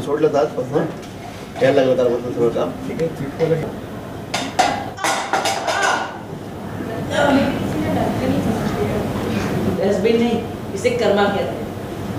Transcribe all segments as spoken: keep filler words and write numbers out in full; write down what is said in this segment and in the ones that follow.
सोडलं जात पण ना यायला लागलं त्याला बद्दल सगळं काम ठीक आहे डस्टबिन नहीं, इसे कर्मा कहते हैं।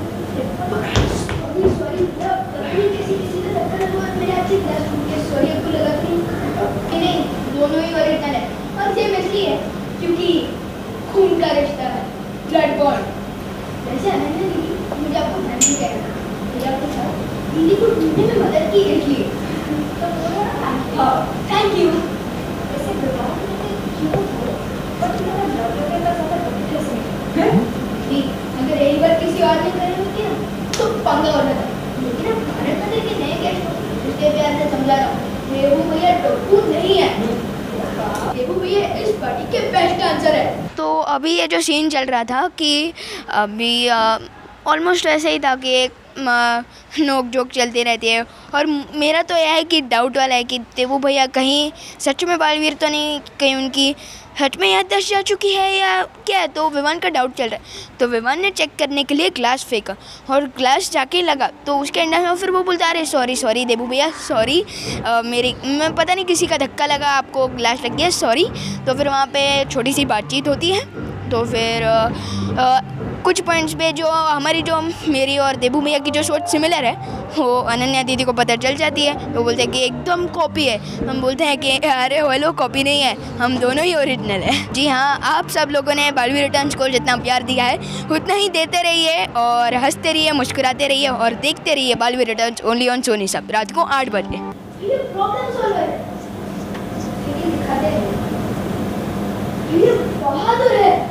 सॉरी सॉरी कभी किसी किसी ने टक्कर लगा और मेरे हाथ से ग्लास टूट गया। सॉरी आपको लगा कि नहीं दोनों ही ओरिजिनल है और सेम इसलिए है क्योंकि खून का रिश्ता है, ब्लड बॉन्ड। वैसे अनन्या दीदी मुझे आपको थैंक यू कहना है। मुझे आपके साथ दीदी को ढूंढने में मदद की इसलिए तो बोलो ना हाँ थैंक यू। वैसे बताओ क्यों हो और तुम्हारा ब्लड प्रेशर का ज़्यादा पवित्र से नहीं अगर यही बात किसी और ने करी होती ना तो पंगा हो जाता। लेकिन अब भारत मंदिर के नए गेस्ट को इसके प्यार से समझा रहा हूँ रेबू भैया टोकू नहीं है, रेबू भैया इस पार्टी के बेस्ट आंसर है। तो अभी ये जो सीन चल रहा था कि अभी ऑलमोस्ट ऐसे ही था कि एक नोक जोक चलती रहती है और मेरा तो यह है कि डाउट वाला है कि देवू भैया कहीं सच में बालवीर तो नहीं, कहीं उनकी सच में याददाश्त जा चुकी है या क्या है। तो विवान का डाउट चल रहा है तो विवान ने चेक करने के लिए ग्लास फेंका और ग्लास जाके लगा तो उसके अंदर में फिर वो बोलता अरे सॉरी सॉरी देवू भैया सॉरी मेरी मैं पता नहीं किसी का धक्का लगा आपको ग्लास लग गया सॉरी। तो फिर वहाँ पे छोटी सी बातचीत होती है तो फिर आ, आ, कुछ पॉइंट्स पे जो हमारी जो मेरी और देवू भैया की जो सोच सिमिलर है वो अनन्या दीदी को पता चल जाती है। तो बोलते हैं कि एकदम कॉपी है। हम बोलते हैं कि अरे हेलो कॉपी नहीं है हम दोनों ही ओरिजिनल है। जी हाँ आप सब लोगों ने बालवीर रिटर्न्स को जितना प्यार दिया है उतना ही देते रहिए और हंसते रहिए मुस्कुराते रहिए और देखते रहिए Baalveer returns only on Sony SAB रात को आठ बजे। ये प्रॉब्लम सॉल्वर है लेकिन दिखाते हैं ये बहादुर है।